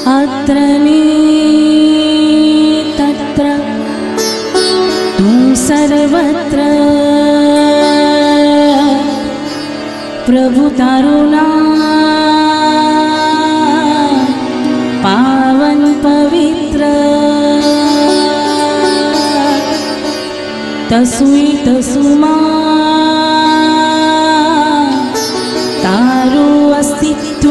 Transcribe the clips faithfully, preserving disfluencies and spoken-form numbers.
अत्र तत्र तू सर्वत्र प्रभु तारू नाम पावन पवित्र तसुई तसुमा तारू अस्तित्व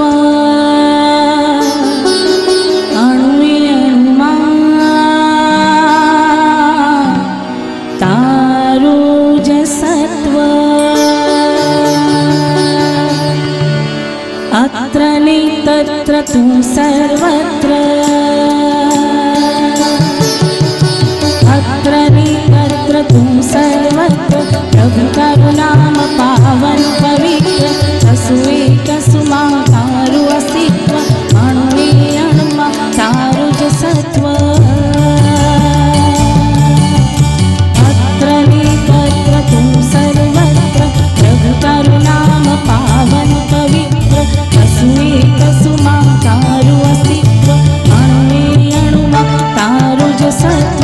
अणुए अणुमा तारू जसत्व अत्र नि तत्र तू सर्वत्र अत्र नि तत्र तू सर्वत्र प्रभु तारू नाम पावन पवित्र तसुए तसुमा तारू अस्तित्व अणुए अणुमा तारू जसत्व अत्र नि तत्र तू सर्वत्र प्रभु तारू नाम पावन पवित्र तसुए तसुमा तारू अस्तित्व अणुए अणुमा तारू जसत्व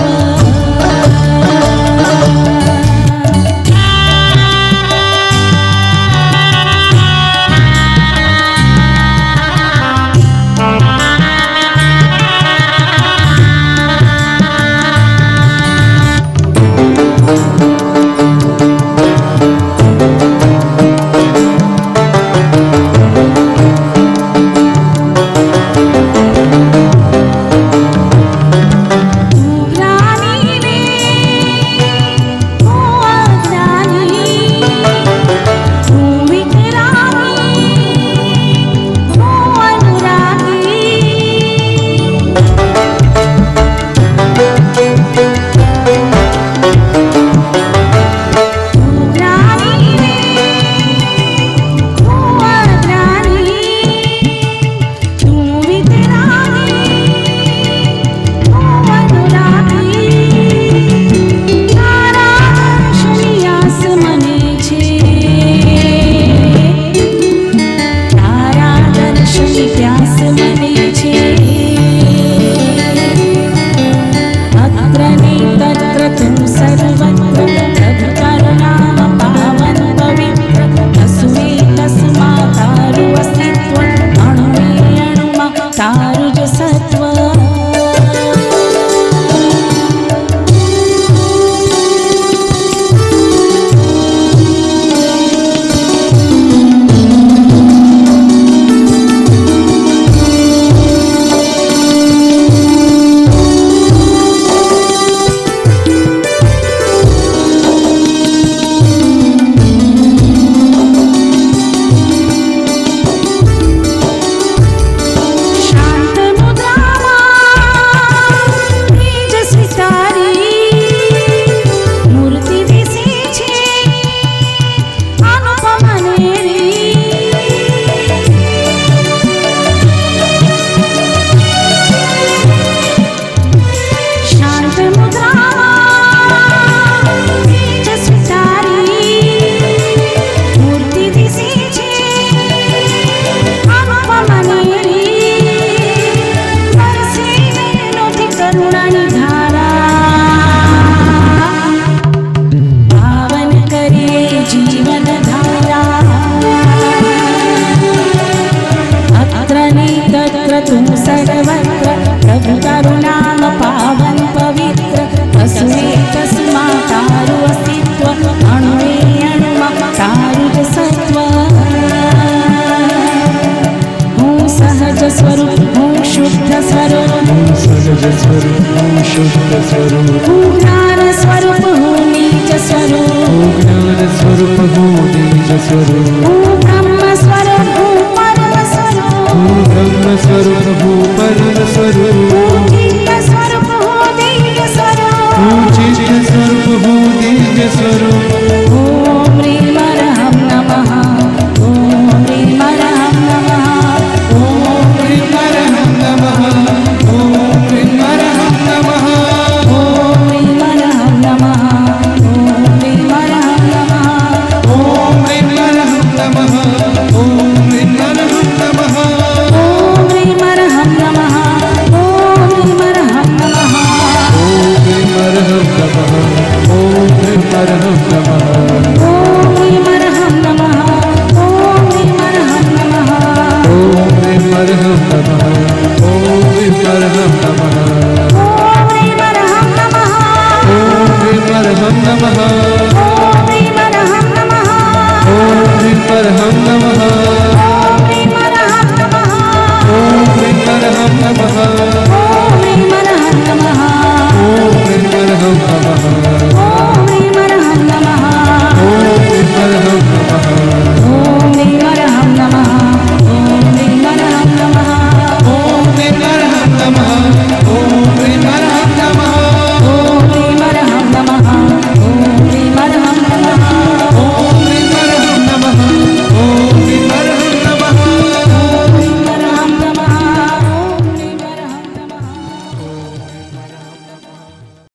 स्वरूप हो निज स्वरूप।